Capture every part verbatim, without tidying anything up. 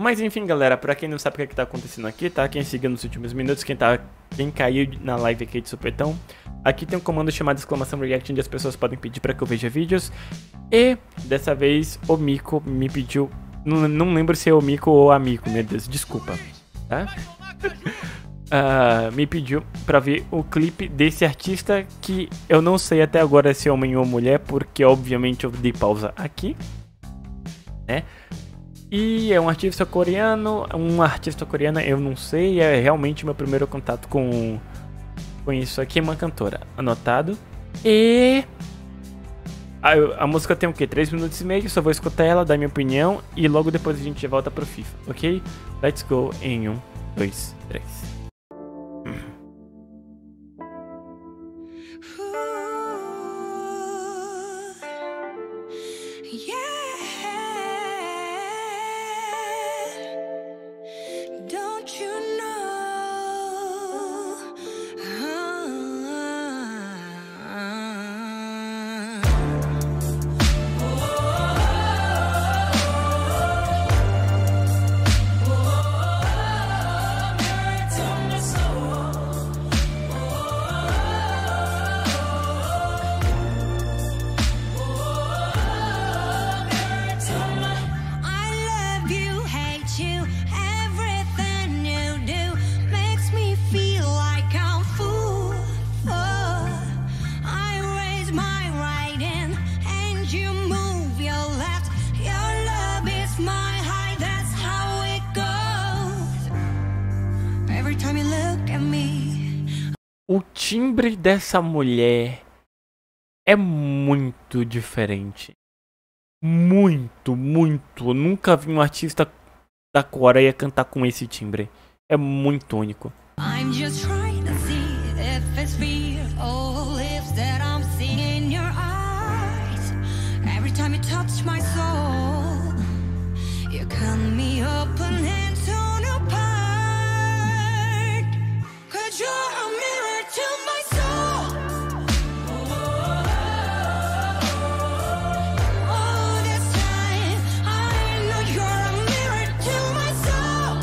Mas enfim, galera, pra quem não sabe o que, é que tá acontecendo aqui, tá? Quem seguiu nos últimos minutos, quem, tá, quem caiu na live aqui de supetão, aqui tem um comando chamado exclamação react, onde as pessoas podem pedir pra que eu veja vídeos. E dessa vez o Mico me pediu, não, não lembro se é o Mico ou a Mico, meu Deus, desculpa, tá? uh, me pediu pra ver o clipe desse artista que eu não sei até agora se é homem ou mulher, porque obviamente eu dei pausa aqui, né? E é um artista coreano, um artista coreana, eu não sei, é realmente meu primeiro contato com, com isso aqui, é uma cantora, anotado. E a, a música tem o que? três minutos e meio, só vou escutar ela, dar minha opinião e logo depois a gente volta pro FIFA, ok? Let's go em um, dois, três. O timbre dessa mulher é muito diferente. Muito, muito. Eu nunca vi um artista da Coreia cantar com esse timbre. É muito único. I'm just trying to see if it's real. All the lips that I'm seeing in your eyes. Every time you touch my soul, you cut me open and torn apart. 'Cause you're a mirror to my soul. All this time I know you're a mirror to my soul.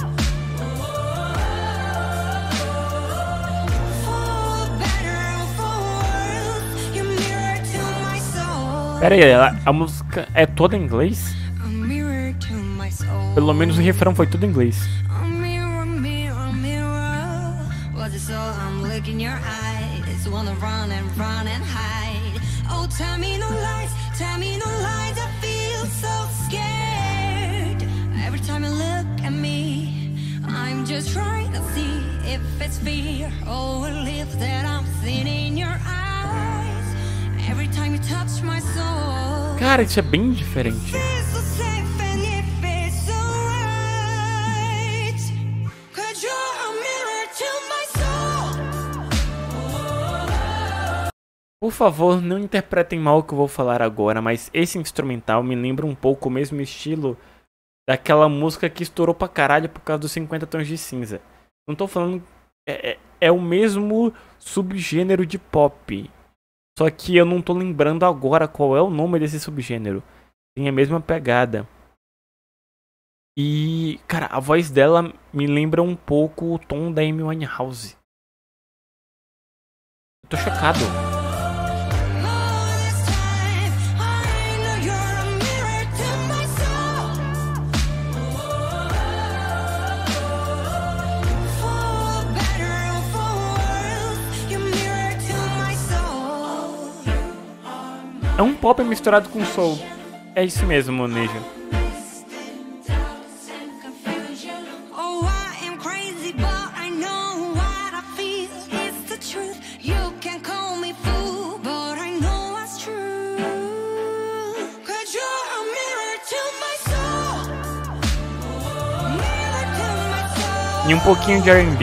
For better or for worse, you're mirror to my soul. Pera aí, a música é toda em inglês? A mirror to my soul. Pelo menos o refrão foi tudo em inglês. I'm looking your eyes, wanna run and run and hide. Oh, tell me no lies, tell me no lies. I feel so scared. Every time you look at me, I'm just trying to see if it's fear or relief that I'm seeing in your eyes. Every time you touch my soul. Cara, isso é bem diferente. Por favor, não interpretem mal o que eu vou falar agora, mas esse instrumental me lembra um pouco o mesmo estilo daquela música que estourou pra caralho por causa dos cinquenta tons de cinza. Não tô falando... É, é, é o mesmo subgênero de pop. Só que eu não tô lembrando agora qual é o nome desse subgênero. Tem a mesma pegada. E, cara, a voz dela me lembra um pouco o tom da Amy Winehouse. Eu tô chocado. É um pop misturado com soul. É isso mesmo, Nejo. E um pouquinho de R and B.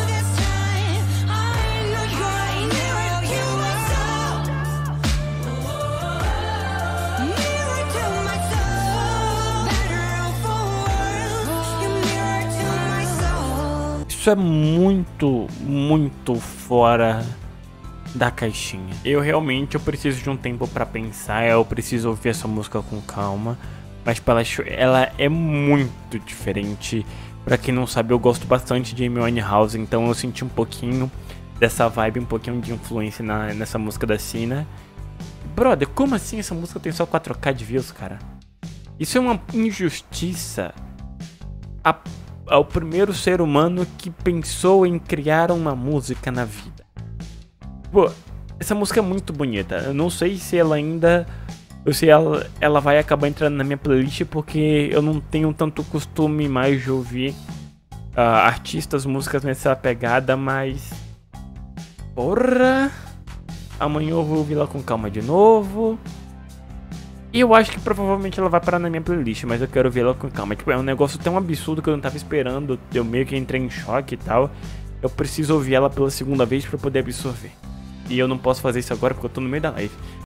Isso é muito, muito fora da caixinha. Eu realmente eu preciso de um tempo pra pensar, eu preciso ouvir essa música com calma Mas tipo, ela, ela é muito diferente. Pra quem não sabe, eu gosto bastante de Amy Winehouse, então eu senti um pouquinho dessa vibe, um pouquinho de influência na, nessa música da Sina. Brother, como assim essa música tem só quatro K de views, cara? Isso é uma injustiça a, ao primeiro ser humano que pensou em criar uma música na vida. Pô, essa música é muito bonita. Eu não sei se ela ainda... Eu sei ela, ela vai acabar entrando na minha playlist porque eu não tenho tanto costume mais de ouvir uh, artistas, músicas nessa pegada, mas... Porra! Amanhã eu vou ouvir ela com calma de novo. E eu acho que provavelmente ela vai parar na minha playlist, mas eu quero ouvir ela com calma. Tipo, é um negócio tão absurdo que eu não tava esperando. Eu meio que entrei em choque e tal. Eu preciso ouvir ela pela segunda vez pra poder absorver. E eu não posso fazer isso agora porque eu tô no meio da live.